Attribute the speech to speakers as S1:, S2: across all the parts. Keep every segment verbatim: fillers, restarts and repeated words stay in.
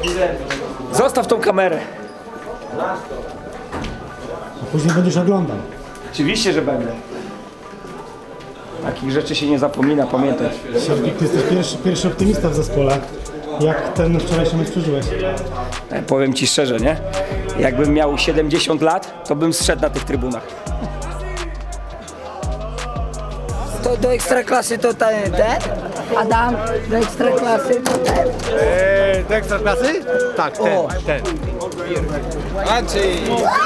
S1: Zostaw tą kamerę.
S2: A później będziesz oglądał.
S1: Oczywiście, że będę. Takich rzeczy się nie zapomina, pamiętaj.
S2: Siarnik, ty jesteś pierwszy, pierwszy optymista w zespole. Jak ten wczorajszy mecz przeżyłeś?
S1: E, powiem ci szczerze, nie? Jakbym miał siedemdziesiąt lat, to bym zszedł na tych trybunach.
S3: To do ekstraklasy to ten, ten? Adam, do ekstraklasy to ten?
S4: Eee, do ekstraklasy? Tak, ten,
S3: O.
S4: ten. Andrzej!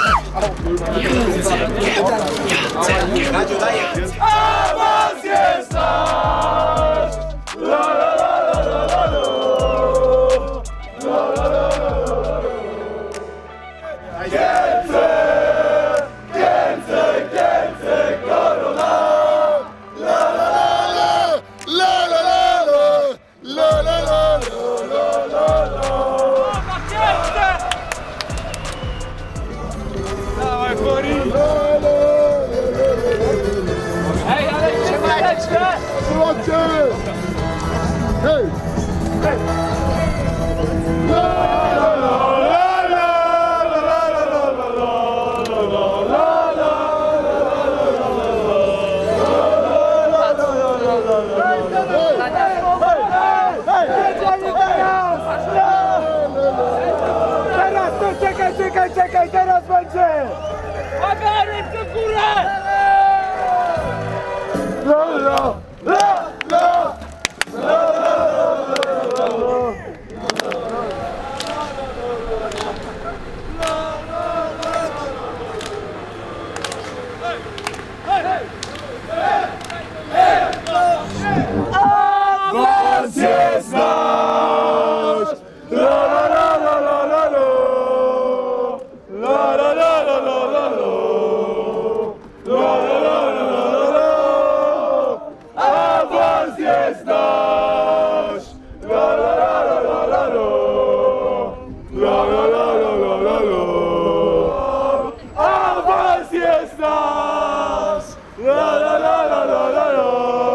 S5: Awans jest nasz! La la la la la la la la la la la. Kielce, Kielce, Kielce, korona! La la la la la la la la la la la la la.
S4: Dawaj, Fori!
S5: Ej, ale trzymaj ręczkę! Słuchajcie! Hej! Hej! La la la la la la la la la Teraz to czekaj, czekaj, czekaj, teraz będzie! Agarek do górę! La la la la la la la. Awans jest nasz! La la la la la la la. La la la la la la la. La la la la la la. Awans jest nasz! La la la la la la la. La la la la la la la. Awans jest nasz! La la la la la la la.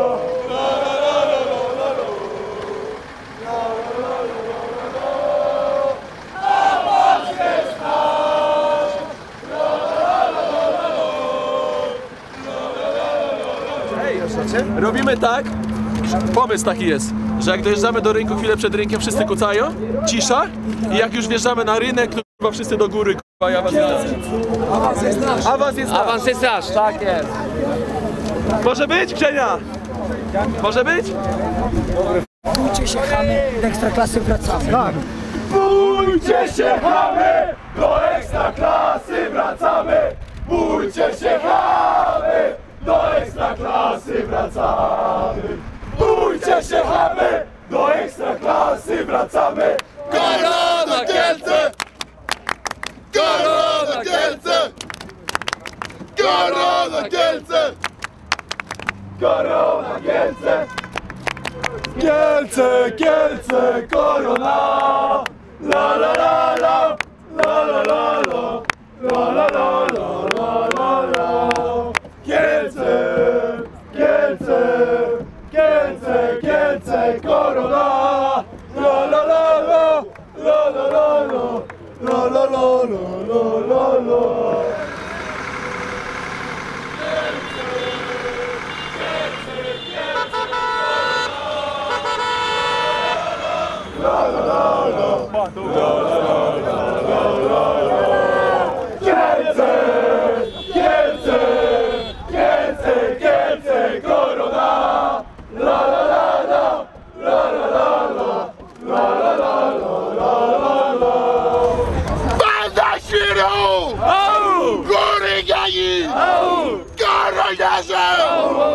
S6: Robimy tak, pomysł taki jest, że jak dojeżdżamy do rynku chwilę przed rynkiem, wszyscy kucają, cisza i jak już wjeżdżamy na rynek, to chyba wszyscy do góry, k***a, i awans jest nasz. Awans jest nasz. Awans jest nasz.
S1: Awans jest nasz, tak jest.
S6: Może być, Grzenia? Może być?
S3: Bójcie się, chamy, do ekstraklasy wracamy.
S2: Tak.
S5: Bójcie się, chamy! Do ekstraklasy wracamy! Bójcie się, chamy! Do ekstraklasy wracamy! Bójcie się, chamy! Do ekstraklasy wracamy! Korona Kielce! Korona Kielce! Korona Kielce! Korona Kielce! Kielce, Kielce, korona! La la la la, la la la la, la la la la la la la. Kielce, Kielce, Kielce, Kielce, korona! La la la la, la la la la, la la la la la la la. Kielce, Kielce, Kielce, Kielce, korona! La la la la, la la la la, la la la la la la. Banda świrów! Góry Gani! Koroniarze!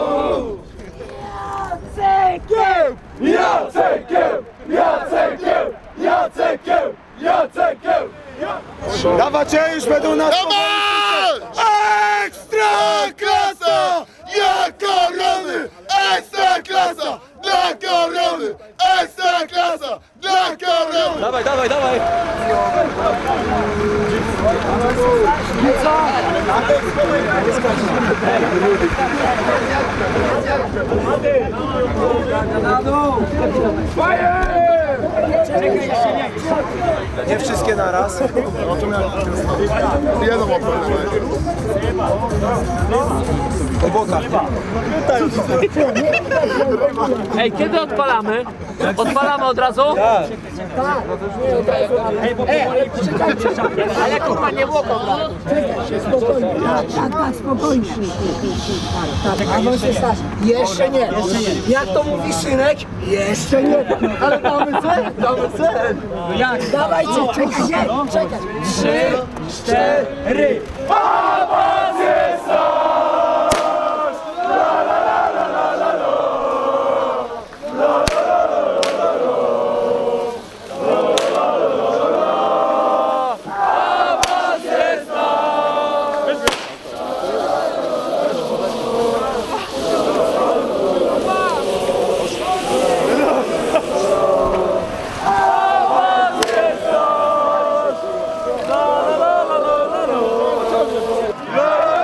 S5: Jacekiem! Jacekiem! Jacekiem! Jacekiem! Jacekiem!
S4: Dawacie, już będą nas...
S5: Ekstra klasa! Ja korony! Ekstra klasa! Dla korony! Ekstra klasa! Dla korony!
S6: Dawaj, dawaj, dawaj!
S5: Fire!
S4: Nie wszystkie naraz.
S5: Jedną oponę.
S4: Po bokach.
S7: Ej, kiedy odpalamy? Odpalamy od razu?
S3: Tak. Ej, ale poczekajcie.
S7: Ale kurwa nie było dobra.
S3: Spokojnie. Tak, tak, spokojnie. Tak, tak, awans jest nasz. Jeszcze nie. Jak to mówi synek? Jeszcze nie. Ale damy cel? Damy cel. Jak? Dawajcie, czekaj, nie, czekaj. Trzy, cztery.
S5: Awans jest nasz! La la la la la la la. La la la la la la la. La la la la la la. Awans jest nasz! Awans jest nasz! La la la la la la la.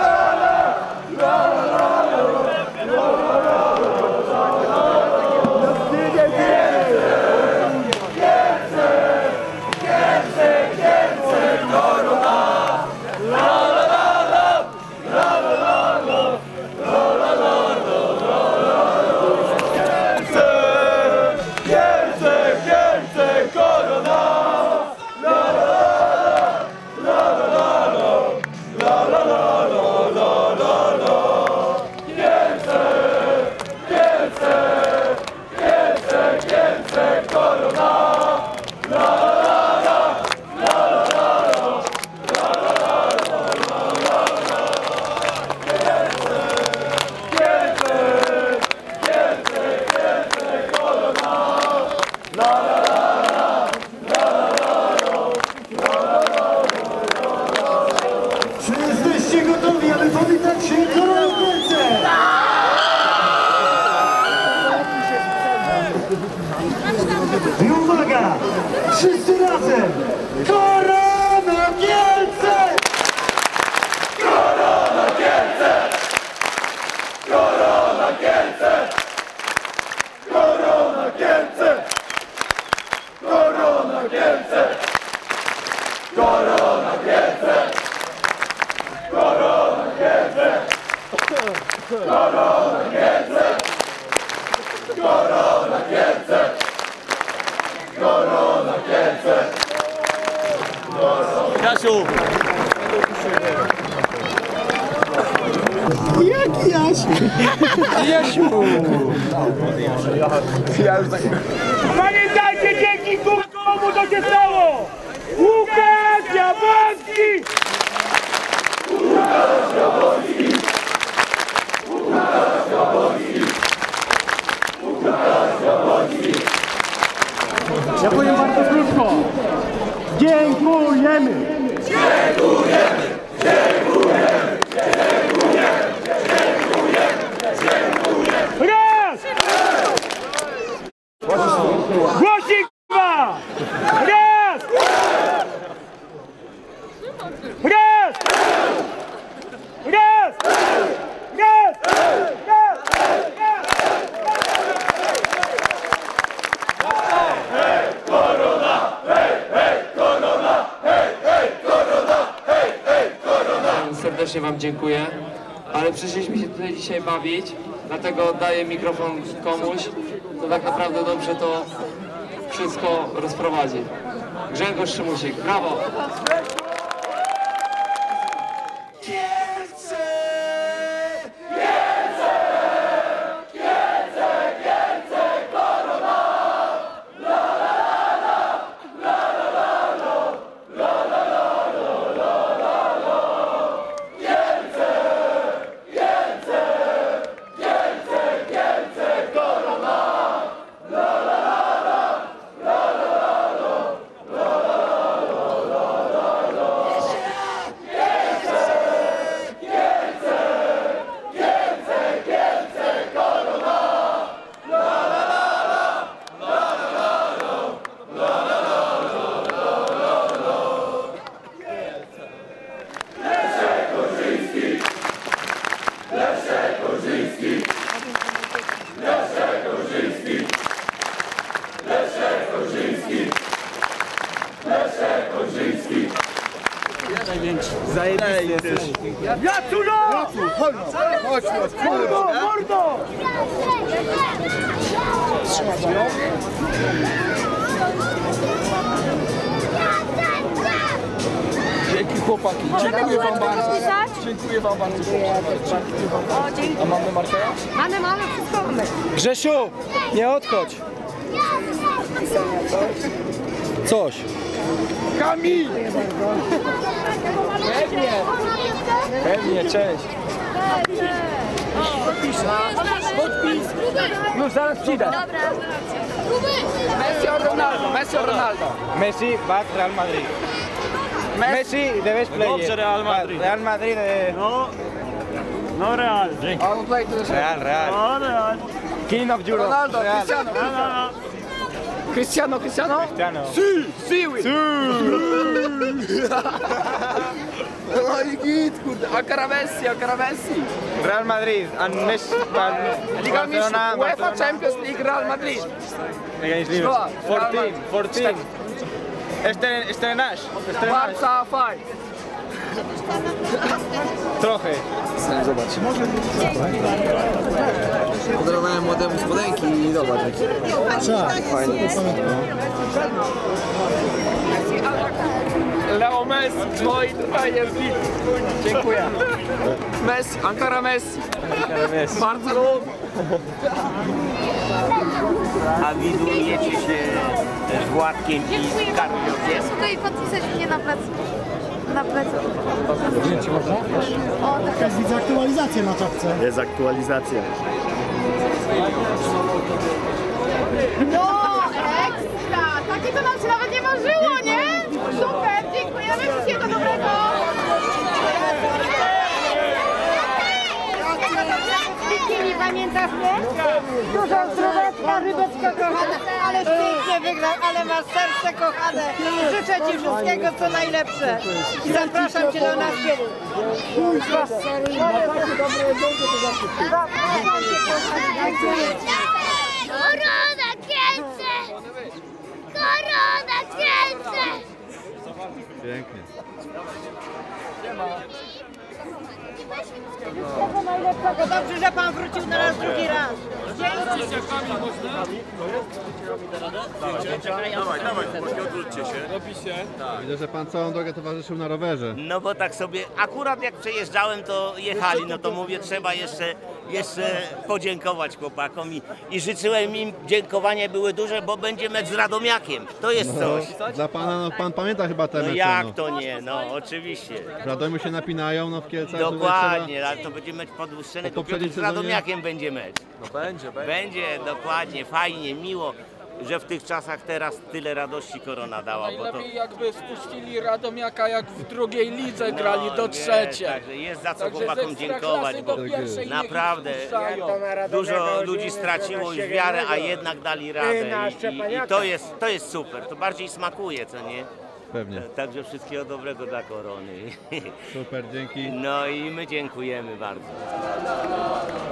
S2: Czy jesteście gotowi, aby powitać się Koroną w ręce? I uwaga! Wszyscy razem! Korona Kielce!
S5: Korona Kielce! Korona Kielce! Korona Kielce! Korona Kielce! Korona Kielce! Korona Kielce! Korona Kielce! Korona Kielce! Korona Kielce!
S6: Jasiu!
S2: Jaki Jasiu?
S5: Pamiętajcie, dzięki komu to się stało! Łukasz Jaworski! Łukasz Jaworski! Łukasz Jaworski! Łukasz Jaworski!
S2: Ja powiem bardzo krótko. Dziękujemy!
S5: Dziękujemy! Dziękujemy! Dziękujemy! Dziękujemy! Dziękujemy! Raz! Głośnik k***a! Raz! Raz! Raz! Raz! Raz! Hej, korona! Hej, hej, korona! Hej, hej, korona! Hej, hej, korona!
S7: Serdecznie wam dziękuję, ale przyszliśmy się tutaj dzisiaj bawić, dlatego oddaję mikrofon komuś, kto tak naprawdę dobrze to wszystko rozprowadzi. Grzegorz Szymusik, brawo!
S5: Leszek Jaculo! Chodź, chodź, mordo, mordo!
S6: Dzięki chłopaki. Dziękuję wam bardzo. Dziękuję wam bardzo.
S8: O, dzięki.
S6: A mamy markera?
S8: Mamy, mamy, wszystko mamy.
S1: Grzesiu, nie odchodź. Coś.
S5: Kamil!
S1: Pewnie, cześć. Już zaraz przyjdę.
S3: Messi o Ronaldo, Messi o Ronaldo.
S9: Messi va a Real Madrid. Messi debes play.
S1: Dobrze, Real Madrid.
S9: Real Madrid. eh,
S5: No, no Real, dzięki.
S3: On play to the
S9: Real, Real.
S5: No Real.
S9: King of Europe.
S3: Ronaldo,
S9: Real.
S3: Cristiano.
S5: No, no, no.
S3: Cristiano, Cristiano.
S9: Cristiano.
S3: Siły. No i git, kurde. Ankara Messi, Ankara Messi.
S9: Real Madrid and Messi. and
S3: Liga Mistrzów,
S9: Barcelona.
S3: UEFA
S9: Barcelona
S3: Champions League, Real Madrid.
S9: against
S3: Dwa.
S9: Liverpool.
S3: Real
S9: fourteen.
S3: Madrid.
S9: fourteen. Estren- Estrenasz. Estrenasz.
S3: Barca five.
S9: Trochę.
S4: Podarowałem młodemu spodenki i zobacz.
S3: Leo Messi, no i tutaj jest git. Dziękuję. Messi, Ankara Messi. Barcelona.
S10: A widujecie się z Władkiem i z Karolem.
S8: Jest tutaj podpisać mnie na plecy. Na plecy. O, tak.
S2: Teraz widzę aktualizację na czapce.
S5: Jest aktualizacja.
S8: No, ekstra! Takie to nam się nawet nie marzyło, nie? Super, dziękujemy, wszystkiego dobrego! Bikini, pamiętasz mnie? Duża zdroweczka, rybeczka kochana, ale pięknie wygrał, ale masz serce kochane. Życzę Ci wszystkiego, co najlepsze. I zapraszam Cię do nas kiedyś.
S11: Korona kręcę! Korona kręcę!
S5: Pięknie.
S8: Wszystkiego najlepszego. Dobrze, że Pan wrócił na raz drugi raz.
S5: Widzę, że pan całą drogę towarzyszył na rowerze.
S10: No bo tak sobie, akurat jak przejeżdżałem, to jechali, no to mówię, trzeba jeszcze, jeszcze podziękować chłopakom i, i życzyłem im, dziękowania były duże, bo będzie mecz z Radomiakiem, to jest coś.
S5: Dla pana, no pan pamięta chyba te
S10: No
S5: mecze,
S10: jak
S5: no.
S10: to nie, no oczywiście.
S5: W Radomiu się napinają, no w Kielcach tutaj
S10: Dokładnie, ale to będzie mecz podłuższony,
S5: Po poprzednim
S10: z
S5: sezonie-
S10: Radomiakiem będzie mecz.
S6: No będzie, będzie.
S10: Będzie, dokładnie, fajnie, miło, że w tych czasach teraz tyle radości korona dała, bo to...
S3: Najlepiej jakby spuścili Radomiaka, jak w drugiej lidze grali do trzeciej.
S10: Także jest za co
S3: Także ze
S10: chłopakom dziękować, bo
S3: do pierwszej
S10: naprawdę
S3: niech ich wpuszczają.
S10: dużo ludzi straciło już wiarę, a jednak dali radę i, i, i to, jest, to jest super, to bardziej smakuje, co nie?
S5: Pewnie.
S10: Także wszystkiego dobrego dla korony.
S5: Super, dzięki.
S10: No i my dziękujemy bardzo.